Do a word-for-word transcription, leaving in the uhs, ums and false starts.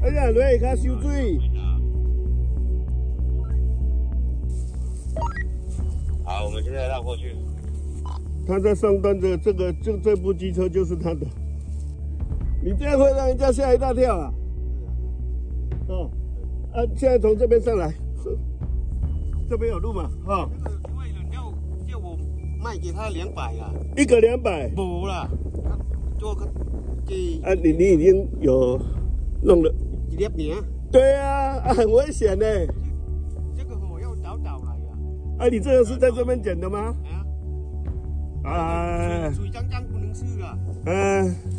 哎呀，落去较收水。 好，我们现在绕过去。 他在上端的这个就这部机车就是他的。你这样会让人家吓一大跳啊！哦，啊，现在从这边上来，这边有路嘛？哈、哦。 那个因为人要叫我卖给他两百啊。 一个两百。 没啦，做个给。 啊，你你已经有弄了。 一粒名。对啊，啊，很危险呢。 这个我要早早来呀。 啊，你这个是在这边捡的吗？ 啊。啊。水水脏脏不能吃啊。 嗯。